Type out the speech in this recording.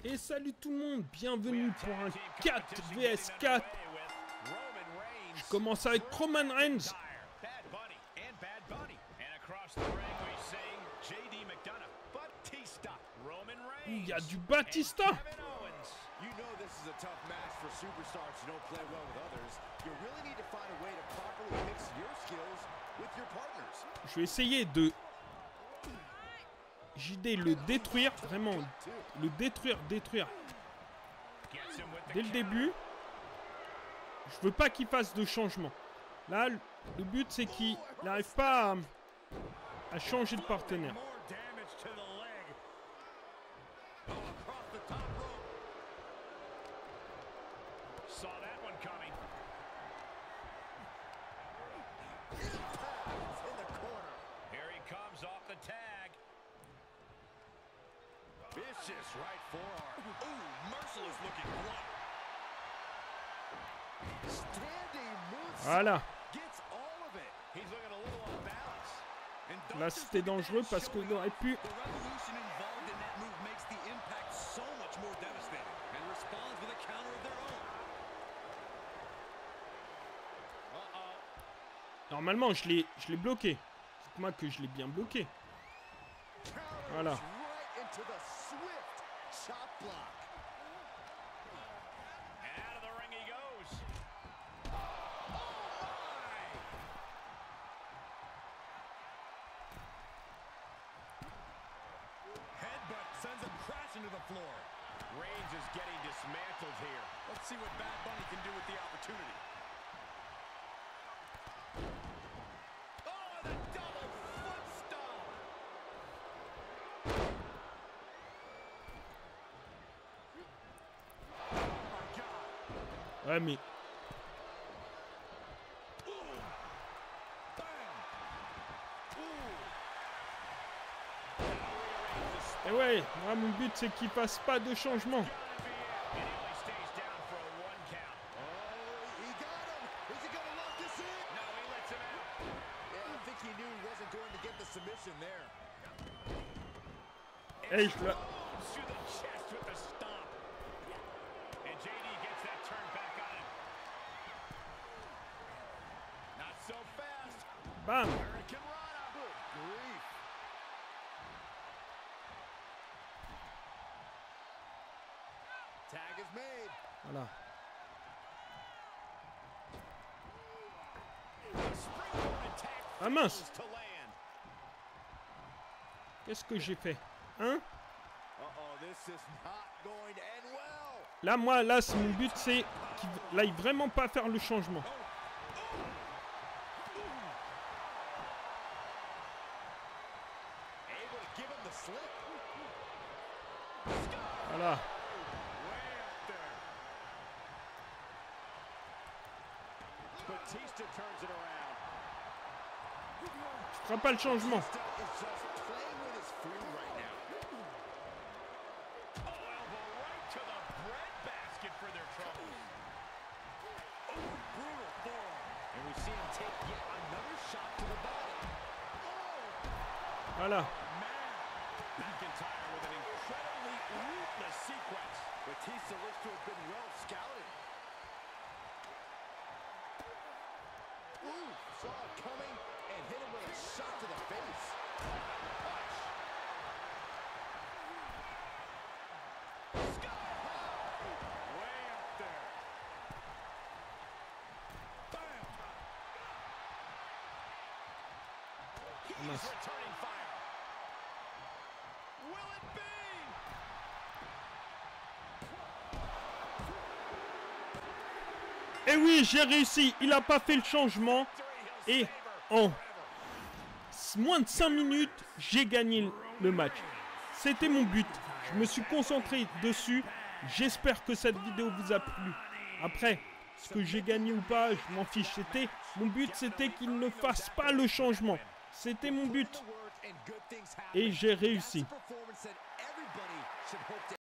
Et salut tout le monde, bienvenue pour un 4 vs 4. Je commence avec Roman Reigns. Il y a du Batista. Je vais essayer de JD le détruire, vraiment le détruire. Dès le début, je veux pas qu'il fasse de changement. Là, le but c'est qu'il n'arrive pas à changer de partenaire. Vicious right forearm. Ooh, merciless looking blow. Standing moonsault. Voilà. Gets all of it. He's looking a little off balance. Là, c'était dangereux parce qu'il aurait pu. The revolution involved in that move makes the impact so much more devastating and responds with a counter of their own. Normalement, je l'ai bloqué. Dites-moi que je l'ai bien bloqué. Voilà. To the swift chop block. And out of the ring he goes. Oh my! Headbutt sends him crashing to the floor. Reigns is getting dismantled here. Let's see what Bad Bunny can do with the opportunity. Oh, the double foot stomp! Ouais, mais... Et ouais, moi mon but c'est qu'il fasse pas de changement. Hey, je la... Bam. Voilà. Ah mince. Qu'est-ce que j'ai fait? Hein? Là, moi, là, c'est mon but, c'est qu'il n'aille vraiment pas faire le changement. Voilà. Tu feras pas le changement. Voilà. Batista looks to have been well scouted. Ooh, saw it coming and hit him with a shot to the face. Sky high. Way up there. Bam. He's returning fire. Will it be? Et oui, j'ai réussi. Il n'a pas fait le changement. Et en moins de 5 minutes, j'ai gagné le match. C'était mon but. Je me suis concentré dessus. J'espère que cette vidéo vous a plu. Après, ce que j'ai gagné ou pas, je m'en fiche. Mon but, c'était qu'il ne fasse pas le changement. C'était mon but. Et j'ai réussi.